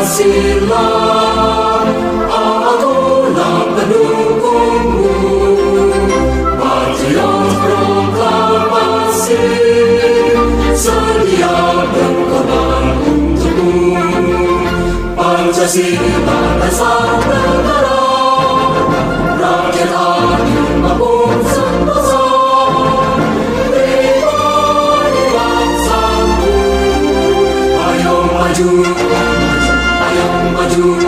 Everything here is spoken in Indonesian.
Pancasila, akulah pendukungmu. Patriot proklamasi, sedia berkorban untukmu. Pancasila dasar negara, rakyat adil maupun sentosa. Pribadi bangsaku, ayo maju, ayo maju.